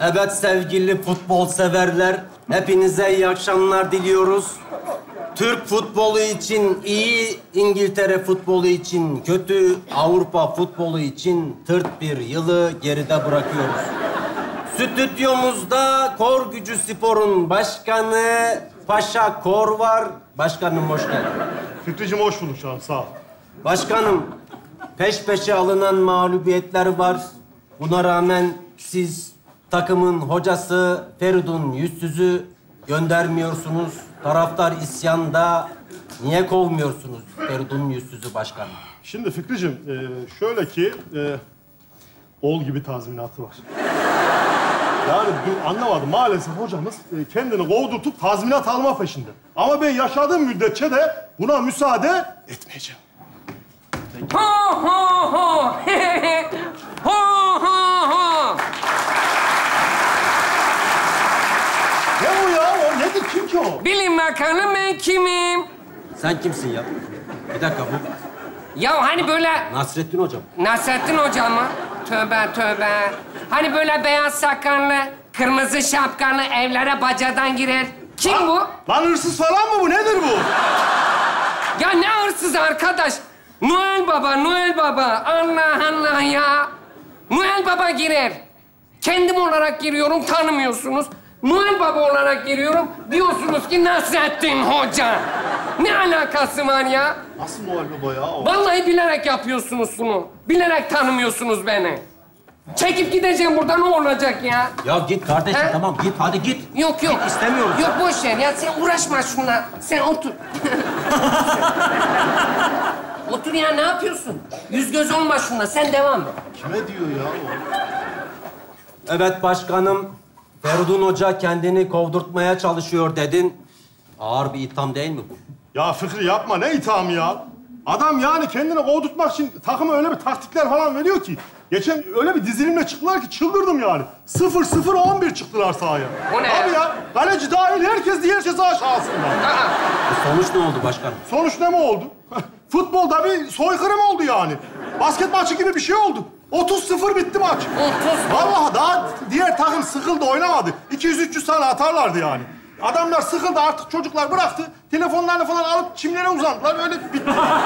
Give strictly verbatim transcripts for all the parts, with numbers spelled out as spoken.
Evet sevgili futbol severler, hepinize iyi akşamlar diliyoruz. Türk futbolu için iyi, İngiltere futbolu için kötü, Avrupa futbolu için tırt bir yılı geride bırakıyoruz. Stüdyomuzda Kor Gücü Spor'un başkanı Paşa Kor var. Başkanım hoş geldin. Fikriciğim hoş bulduk canım, sağ ol. Başkanım, peş peşe alınan mağlubiyetler var. Buna rağmen siz takımın hocası Feridun Yüzsüz'ü göndermiyorsunuz. Taraftar isyanda. Niye kovmuyorsunuz Feridun Yüzsüz'ü başkanım? Şimdi Fikriciğim, e, şöyle ki... E, ol gibi tazminatı var. Yani dün anlamadım. Maalesef hocamız e, kendini kovdurtup tazminat alma peşinde. Ama ben yaşadığım müddetçe de buna müsaade etmeyeceğim. Ho ho ho! Ho ho ho! Ne bu ya? O nedir? Kim ki o? Bilin bakalım ben kimim? Sen kimsin ya? Bir dakika bu. Ya hani böyle... Nasrettin hocam. Nasrettin Hoca mı? Tövbe tövbe. Hani böyle beyaz sakallı, kırmızı şapkalı evlere bacadan girer. Kim Lan, bu? Lan hırsız falan mı bu? Nedir bu? Ya ne hırsız arkadaş? Noel Baba, Noel Baba. Allah Allah ya. Noel Baba girer. Kendim olarak giriyorum, tanımıyorsunuz. Noel Baba olarak giriyorum, diyorsunuz ki Nasrettin Hoca. Ne alakası var ya? Nasıl Noel Baba ya o? Vallahi bilerek yapıyorsunuz bunu. Bilerek tanımıyorsunuz beni. Çekip gideceğim buradan, ne olacak ya? Ya git kardeşim, He? tamam git, hadi git. Yok yok. Git, istemiyoruz. Yok boş ver ya, sen uğraşma şunla. Sen otur. Otur ya, ne yapıyorsun? Yüz göz olma şunla, sen devam et. Kime diyor ya o? Evet başkanım, Feridun Hoca kendini kovdurtmaya çalışıyor dedin. Ağır bir itham değil mi bu? Ya Fikri yapma, ne ithamı ya? Adam yani kendini kovdurtmak için takıma öyle bir taktikler falan veriyor ki... Geçen öyle bir dizilimle çıktılar ki çıldırdım yani. Sıfır, sıfır, on bir çıktılar sahaya. O ne Abi ya? ya, kaleci dahil herkes diğer ceza sahasında. Aa, E, sonuç ne oldu başkanım? Sonuç ne mi oldu? Futbolda bir soykırım oldu yani. Basket maçı gibi bir şey oldu. otuz sıfır bitti maç. otuz. Vallahi daha diğer takım sıkıldı, oynamadı. iki yüz üç yüz tane atarlardı yani. Adamlar sıkıldı, artık çocuklar bıraktı. Telefonlarını falan alıp çimlere uzandılar. Öyle bitti.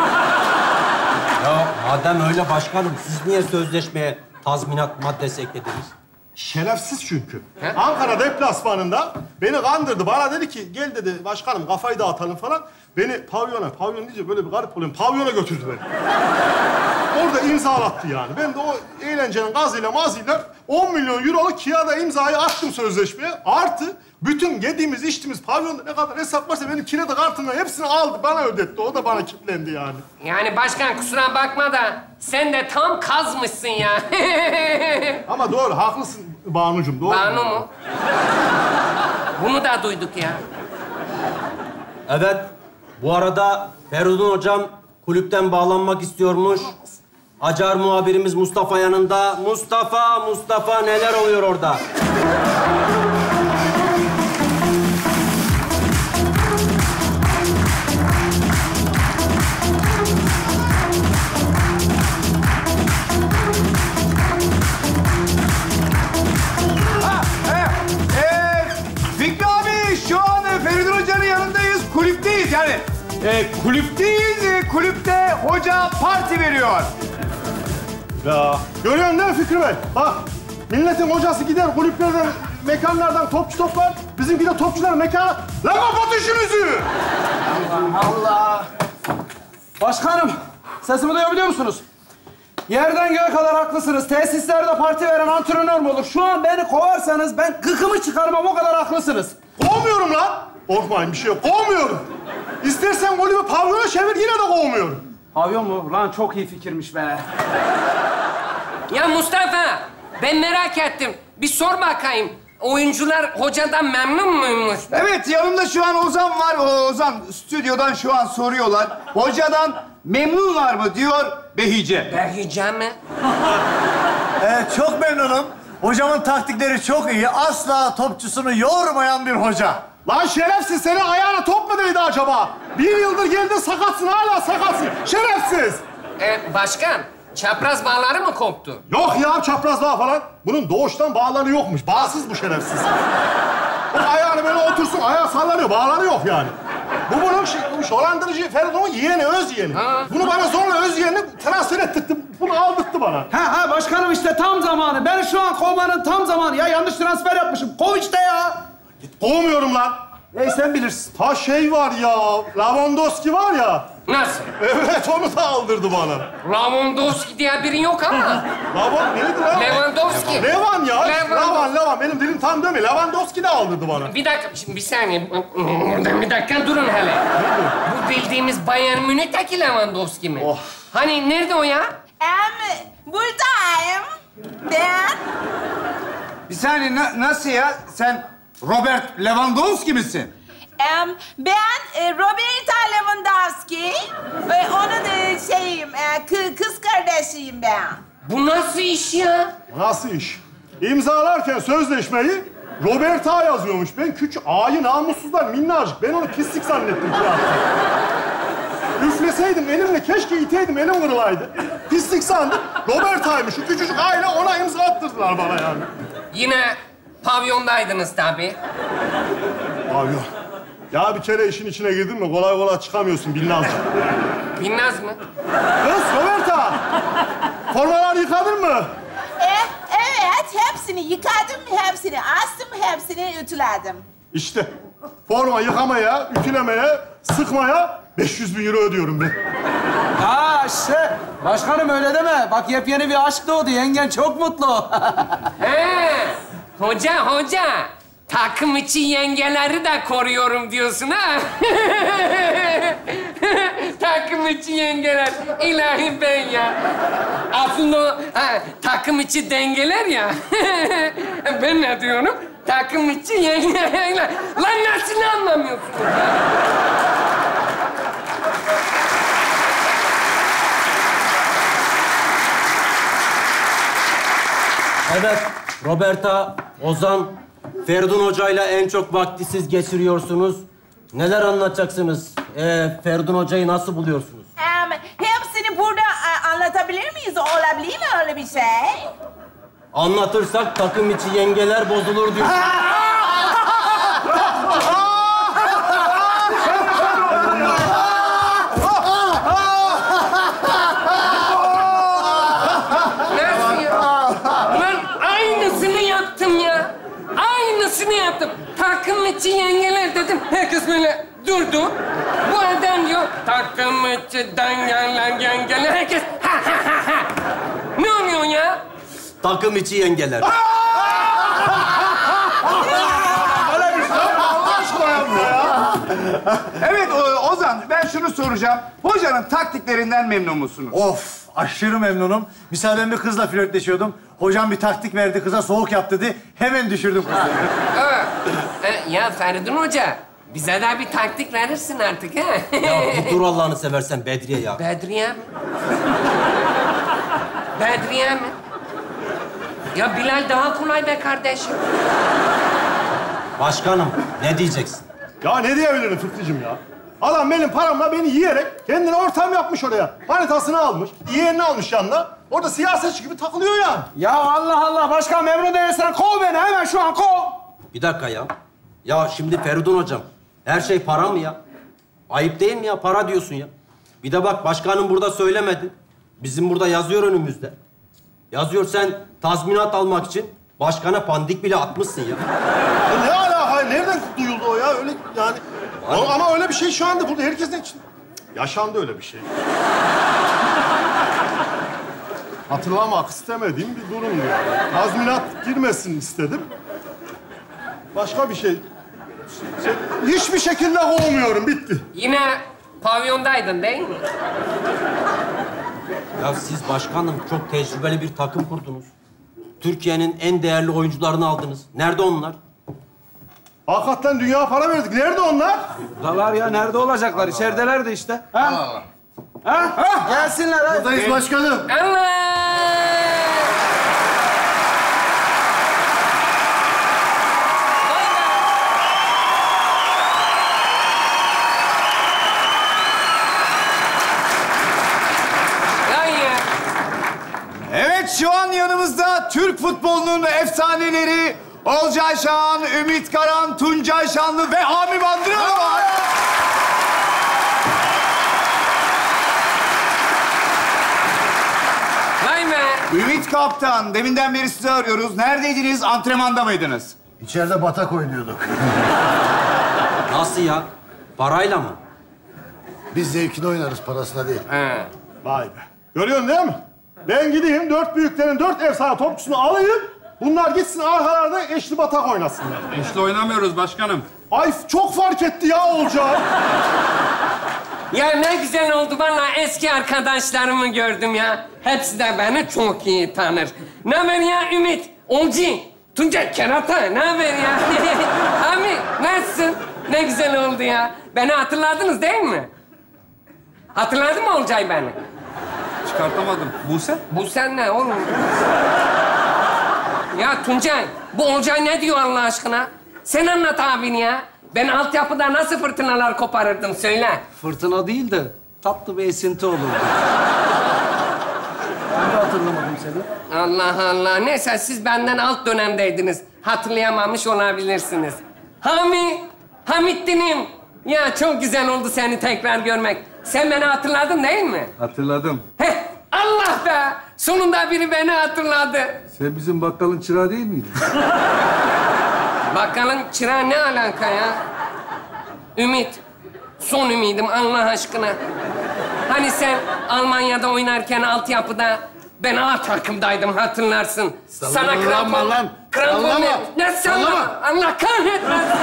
Ya madem öyle başkanım, siz niye sözleşmeye tazminat maddesi eklediniz? Şerefsiz çünkü. He? Ankara deplasmanında beni kandırdı. Bana dedi ki, gel dedi başkanım kafayı dağıtalım falan. Beni pavyona, pavyon deyince böyle bir garip oluyorum. Pavyona götürdü beni. Orada imzalattı yani. Ben de o eğlencenin gazıyla mazıyla on milyon euroluk kirada imzayı attım sözleşmeye. Artı bütün yediğimiz, içtiğimiz pavyonda ne kadar hesap varsa benim kirada kartımla hepsini aldı, bana ödetti. O da bana kilitlendi yani. Yani başkan kusura bakma da sen de tam kazmışsın ya. Ama doğru, haklısın Banucuğum, doğru. Banu mu? Bunu da duyduk ya. Evet, bu arada Feridun Hocam kulüpten bağlanmak istiyormuş. Acar muhabirimiz Mustafa yanında. Mustafa, Mustafa neler oluyor orada? Yani e, kulüpteyiz, e, kulüpte hoca parti veriyor. Ya görüyorsun değil mi Fikri Bey? Bak, milletin hocası gider kulüplerden, mekanlardan topçu toplar. Bizimki de topçular mekana... Lan kapat işinizi! Allah! Başkanım, sesimi duyabiliyor musunuz? Yerden göğe kadar haklısınız. Tesislerde parti veren antrenör mü olur? Şu an beni kovarsanız ben gıkımı çıkarmam, o kadar haklısınız. Kovmuyorum lan! Korkmayın, bir şey yok. Kovmuyorum. İstersen golümü pavyona çevir, yine de kovmuyorum. Pavyon mu? Lan çok iyi fikirmiş be. Ya Mustafa, ben merak ettim. Bir sor bakayım. Oyuncular hocadan memnun muymuş? Evet, yanımda şu an Ozan var. O Ozan stüdyodan şu an soruyorlar. Hocadan memnunlar mı diyor Behice. Behice mi? Evet, çok memnunum. Hocamın taktikleri çok iyi. Asla topçusunu yormayan bir hoca. Lan şerefsiz, senin ayağına top mu değdi acaba? Bir yıldır geldin sakatsın, hala sakatsın. Şerefsiz! Ee, başkan, Çapraz bağları mı koptu? Yok ya çapraz bağ falan. Bunun doğuştan bağları yokmuş. Bağsız bu şerefsiz. O ayağını böyle otursun, ayağı sallanıyor. Bağları yok yani. Bu bunun şey, bu Hollandırıcı Feridun'un yeğeni, öz yeğeni. Ha. Bunu bana zorla öz yeğenini transfer ettirtti. Bunu aldırttı bana. Ha ha başkanım işte tam zamanı. Ben şu an kovmanın tam zamanı. Ya yanlış transfer yapmışım. Kov işte ya. Kovmuyorum lan. Ey sen bilirsin. Ha şey var ya, Lewandowski var ya. Nasıl? Evet, onu da aldırdı bana. Lewandowski diye biri yok ama. Lavan neydi lan? Lewandowski. Levan ya. Levan. Levan, Levan. Benim dilim tam dönmüyor. Lewandowski de aldırdı bana. Bir dakika, şimdi bir saniye. Oradan bir dakika durun hele. Bu bildiğimiz Bayern Münih'teki Lewandowski mi? Oh. Hani nerede o ya? Em, buradayım. Ben. Bir saniye na- nasıl ya? Sen Robert Lewandowski misin? Em, ben e, Roberta Lewandowski. E, onun e, şeyim, e, kı- kız kardeşiyim ben. Bu nasıl iş ya? Nasıl iş? İmzalarken sözleşmeyi Roberta yazıyormuş. Ben küçük A'yı namussuzlar minnacık. Ben onu pislik zannettim kıyafet. Üfleseydim elimle, keşke iteydim, elim kırılaydı. Pislik sandım. Roberta'ymış. Şu küçücük aile ona imza attırdılar bana yani. Yine pavyondaydınız tabii. Abi ya bir kere işin içine girdin mi kolay kolay çıkamıyorsun Binnazcığım. Binnaz mı? Kız Roberta! Formalar yıkadın mı? E, evet, hepsini yıkadım, hepsini astım, hepsini ütüledim. İşte forma yıkamaya, ütülemeye, sıkmaya beş yüz bin euro ödüyorum ben. Ya işte başkanım öyle deme. Bak yepyeni bir aşk doğdu. Yengen çok mutlu. He, hoca hoca. Takım içi yengeleri de koruyorum diyorsun ha? Takım içi yengeler. İlahi ben ya. Aslında o ha, takım içi dengeler ya. Ben ne diyorum? Takım içi yengeler. Lan nasıl anlamıyorsun? Evet, Roberta, Ozan, Feridun Hoca'yla en çok vakti siz geçiriyorsunuz. Neler anlatacaksınız? Ee, Feridun Hoca'yı nasıl buluyorsunuz? Em, hepsini burada e, anlatabilir miyiz? Olabilir mi öyle bir şey? Anlatırsak takım içi yengeler bozulur diyor. Nasıl ya? Lan aynısını yaptım ya. Aynısını yaptım. Takım içi yengeler dedim. Herkes böyle durdu. Bu adam diyor, takım içi dengeler, yengeler. Herkes ha ha ha ha. Ne oluyor ya? Takım içi yengeler. Evet o- Ozan, ben şunu soracağım. Hocanın taktiklerinden memnun musunuz? Of, aşırı memnunum. Misal ben bir kızla flörtleşiyordum. Hocam bir taktik verdi, kıza soğuk yap dedi. Hemen düşürdüm kızı. Evet. E, ya Feridun Hoca, bize de bir taktik verirsin artık ha? Ya bir dur Allah'ını seversen Bedriye ya. Bedriye mi? Bedriye mi? Ya Bilal daha kolay be kardeşim. Başkanım, ne diyeceksin? Ya ne diyebilirim Fıkrıcığım ya? Adam benim paramla beni yiyerek kendine ortam yapmış oraya. Manitasını almış, yeğenini almış yanına. Orada siyasetçi gibi takılıyor ya. Ya Allah Allah başkan memnun değilsen kov beni hemen şu an kov. Bir dakika ya. Ya şimdi Feridun Hocam, her şey para mı ya? Ayıp değil mi ya? Para diyorsun ya. Bir de bak başkanım burada söylemedi. Bizim burada yazıyor önümüzde. Yazıyor sen tazminat almak için başkana pandik bile atmışsın ya. Ya ne alaka? Nereden duyuldu o ya? Öyle yani. Ama, ama öyle bir şey şu anda burada herkesin için. Yaşandı öyle bir şey. Hatırlamak istemediğim bir durumdu yani. Tazminat girmesin istedim. Başka bir şey. şey hiçbir şekilde kovmuyorum. Bitti. Yine pavyondaydın değil mi? Ya siz başkanım çok tecrübeli bir takım kurdunuz. Türkiye'nin en değerli oyuncularını aldınız. Nerede onlar? Hakikaten dünya para verdik. Nerede onlar? Buradalar ya nerede olacaklar? İçerideler de işte. Ha? Ha? Ha? Gelsinler ha. Buradayız başkanım. Allah! şu an yanımızda Türk futbolunun efsaneleri Olcay Şahan, Ümit Karan, Tuncay Şanlı ve Hami Bandıralı var. Vay be. Ümit Kaptan, deminden beri sizi arıyoruz. Neredeydiniz? Antrenmanda mıydınız? İçeride batak oynuyorduk. Nasıl ya? Parayla mı? Biz zevkini oynarız, parasına değil. He. Vay be. Görüyorsun değil mi? Ben gideyim dört büyüklerin dört efsane topçusunu alayım. Bunlar gitsin arkalarda eşli batak oynasınlar. Eşli oynamıyoruz başkanım. Ay çok fark etti ya Olcay. Ya ne güzel oldu vallahi eski arkadaşlarımı gördüm ya. Hepsi de beni çok iyi tanır. Ne haber ya Ümit? Olci, Tuncay, Kerata ne haber ya? Abi nasılsın? Ne güzel oldu ya. Beni hatırladınız değil mi? Hatırladın mı Olcay beni? Çıkartamadım. Buse? Bu sen ne oğlum? Ya Tuncay, bu Olcay ne diyor Allah aşkına? Sen anlat abini ya. Ben altyapıda nasıl fırtınalar koparırdım söyle. Fırtına değil de tatlı bir esinti olurdu. Ben de hatırlamadım seni. Allah Allah. Neyse siz benden alt dönemdeydiniz. Hatırlayamamış olabilirsiniz. Hami, Hamittin'im. Ya çok güzel oldu seni tekrar görmek. Sen beni hatırladın değil mi? Hatırladım. Heh, Allah be! Sonunda biri beni hatırladı. Sen bizim bakkalın çırağı değil miydin? Bakkalın çırağı ne alaka ya? Ümit, son ümidim Allah aşkına. Hani sen Almanya'da oynarken altyapıda ben A takımdaydım hatırlarsın. Sana krampon... lan. Krampon Sallama. ne? Ne sallama? Allah kahretmesin.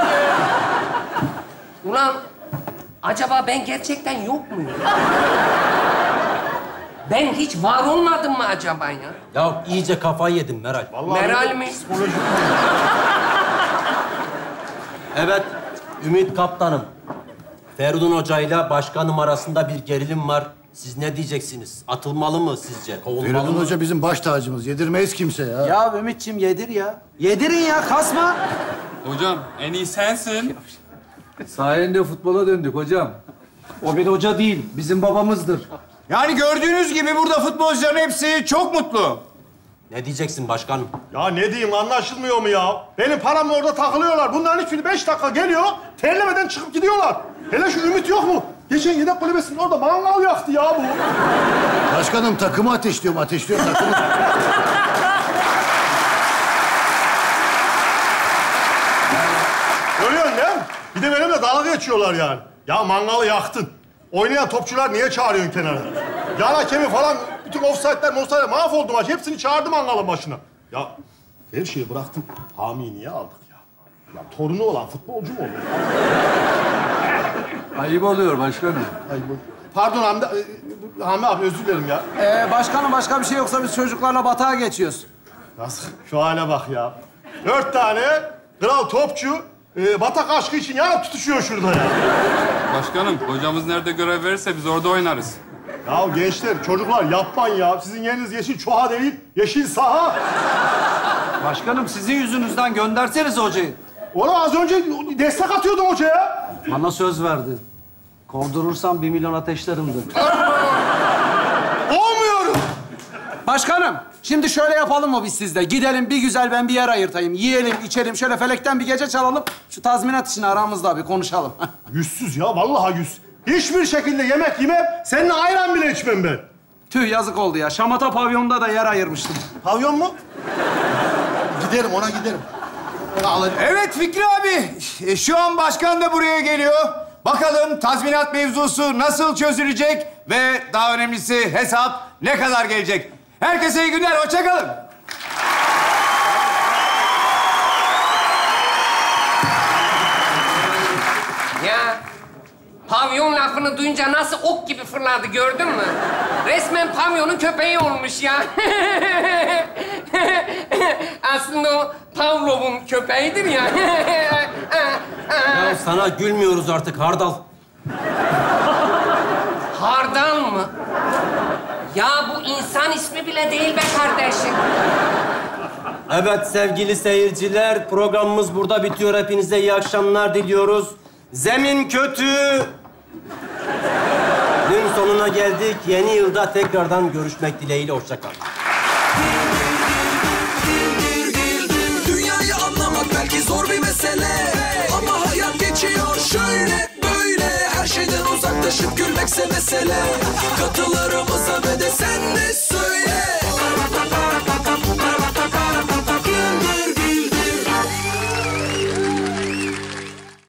Ulan acaba ben gerçekten yok muyum? Ben hiç var olmadım mı acaba ya? Ya iyice kafayı yedim Meral. Vallahi Meral mi? psikolojik. Evet, Ümit Kaptanım. Feridun Hoca'yla başkanım arasında bir gerilim var. Siz ne diyeceksiniz? Atılmalı mı sizce? Kovulmalı Feridun mı? Hoca bizim baş tacımız. Yedirmeyiz kimse ya. Ya Ümit'ciğim yedir ya. Yedirin ya, kasma. Hocam en iyi sensin. Sayende futbola döndük hocam. O bir hoca değil, bizim babamızdır. Yani gördüğünüz gibi burada futbolcuların hepsi çok mutlu. Ne diyeceksin başkanım? Ya ne diyeyim anlaşılmıyor mu ya? Benim param orada takılıyorlar. Bunların hiçbiri beş dakika geliyor, terlemeden çıkıp gidiyorlar. Hele şu Ümit yok mu? Geçen yedek kulübesinin orada mangal yaktı ya bu. Başkanım takımı ateşliyorum, ateşliyorum takımı. Görüyorsun değil mi? Bir de benimle dalga geçiyorlar yani. Ya mangalı yaktın. Oynayan topçular niye çağırıyorsun kenara? Yan hakemi falan, bütün offside'ler, offside'ler mahvoldu maç. Hepsini çağırdım mangalın başına. Ya her şeyi bıraktım. Hami'yi niye aldık ya? Ya torunu olan futbolcu mu olur? Ayıp oluyor başkanım. Ay, bu... Pardon Hamdi, e, Hami abi özür dilerim ya. Ee, başkanım başka bir şey yoksa biz çocuklarla batağa geçiyoruz. Nasıl? Şu hale bak ya. Dört tane kral topçu e, batak aşkı için yanıp tutuşuyor şurada ya. Başkanım hocamız nerede görev verirse biz orada oynarız. Ya gençler, çocuklar yapmayın ya. Sizin yeriniz yeşil çuha değil, yeşil saha. Başkanım sizin yüzünüzden gönderseniz hocayı. Oğlum az önce destek atıyordum hocaya. Bana söz verdi. Kovdurursam bir milyon ateşlerimdi. Olmuyorum. Başkanım, şimdi şöyle yapalım mı biz sizde? Gidelim bir güzel ben bir yer ayırtayım. Yiyelim, içelim, şöyle felekten bir gece çalalım. Şu tazminat işini aramızda bir konuşalım. Yüzsüz ya, vallahi yüz. Hiçbir şekilde yemek yemem, seninle ayran bile içmem ben. Tüh yazık oldu ya. Şamata pavyonda da yer ayırmıştım. Pavyon mu? Giderim, ona giderim. Evet Fikri abi, e, şu an başkan da buraya geliyor. Bakalım tazminat mevzusu nasıl çözülecek ve daha önemlisi hesap ne kadar gelecek? Herkese iyi günler, hoşça kalın. Ya pavyon lafını duyunca nasıl ok gibi fırladı gördün mü? Resmen pavyonun köpeği olmuş ya. Aslında o Pavlov'un köpeğidir ya. Ya sana gülmüyoruz artık hardal. Hardal mı? Ya bu insan ismi bile değil be kardeşim. Evet sevgili seyirciler, programımız burada bitiyor. Hepinize iyi akşamlar diliyoruz. Zemin kötü. Dün sonuna geldik. Yeni yılda tekrardan görüşmek dileğiyle. Hoşça kalın. Dünyayı anlamak belki zor bir mesele, ama hayat geçiyor şöyle böyle. Her şeyden uzaklaşıp gülmekse mesele. Katılarımıza ve de sen de söyle.